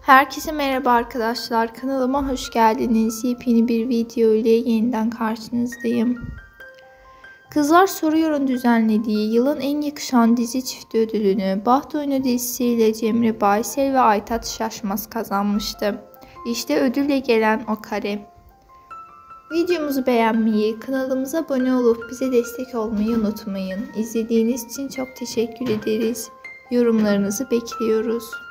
Herkese merhaba arkadaşlar. Kanalıma hoş geldiniz. Yepyeni bir video ile yeniden karşınızdayım. Kızlar Soruyor'un düzenlediği yılın en yakışan dizi çifti ödülünü Baht Oyunu dizisiyle Cemre Baysel ve Aytaç Şaşmaz kazanmıştı. İşte ödülle gelen o kare. Videomuzu beğenmeyi, kanalımıza abone olup bize destek olmayı unutmayın. İzlediğiniz için çok teşekkür ederiz. Yorumlarınızı bekliyoruz.